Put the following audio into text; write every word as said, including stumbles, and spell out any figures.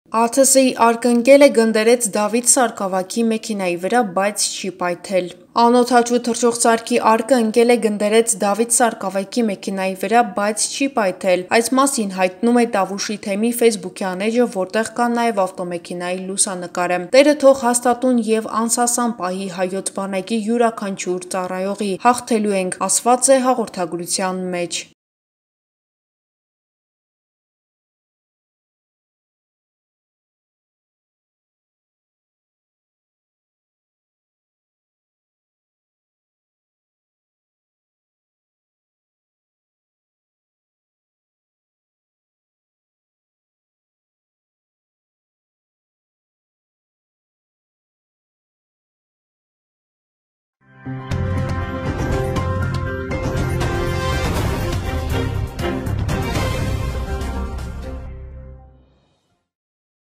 ԱԹՍ-ի արկընկելը գնդերեց Դավիթ Սարգսակի մեքենայի վրա, բայց չի պայթել։ Անօդաչու թռչող արկը ընկել է գնդերեց Դավիթ Սարգսակի մեքենայի վրա, բայց չի պայթել։ Այս մասին հայտնում է Տավուշի թեմի ֆեյսբուքյան էջը, որտեղ կա նաև ավտոմեքենայի լուսանկարը։ Տերը թող հաստատուն եւ անսասան պահի հայոց բանակի յուրաքանչյուր ծառայողի։ Հաղթելու ենք, ասված է հաղորդագրության մեջ։ Thank you.